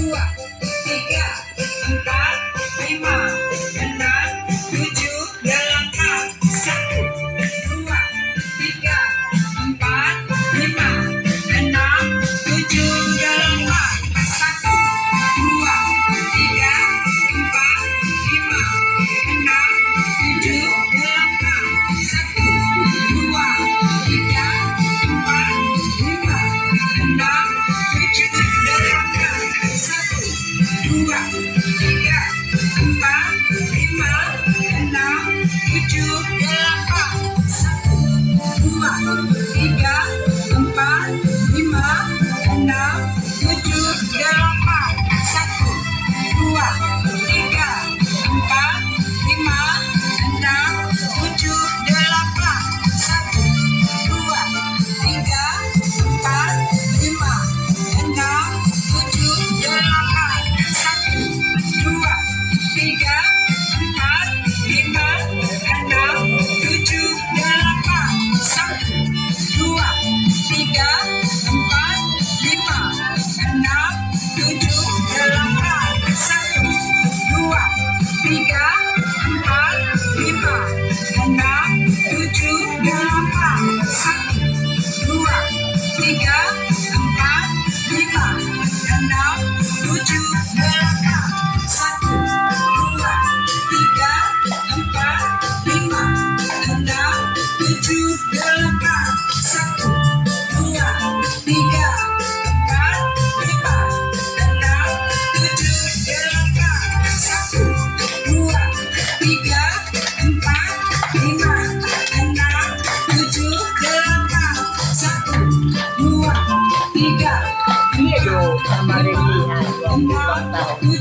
dua, tiga, empat, lima, enam, tujuh, delapan, satu, dua, tiga, empat, lima, enam, tujuh, delapan, satu, dua, tiga, empat, lima, enam, tujuh, delapan, satu, dua, tiga, empat, lima, enam, tujuh, delapan, satu, dua, tiga, empat, lima, enam, tujuh, delapan, satu, dua, tiga, empat, lima, enam, tujuh, delapan, satu, dua, tiga, empat, lima, enam, tujuh, delapan, satu, dua, tiga, empat, lima, enam, tujuh, delapan, satu, dua, tiga, empat, lima, enam, tujuh, delapan, satu, dua, tiga, empat, lima, enam, tujuh, delapan, satu, dua, tiga, empat, lima, enam, tujuh, delapan, satu, dua, tiga, empat, lima, enam, tujuh, delapan, satu, dua, tiga, empat, lima, enam, tujuh, delapan, satu, dua, tiga, empat, lima, enam, tujuh, delapan, satu, dua, tiga, empat, lima, enam, tujuh, delapan, satu, dua, tiga, Iya dong, sama Rilihan 20 enam, tahun. tujuh,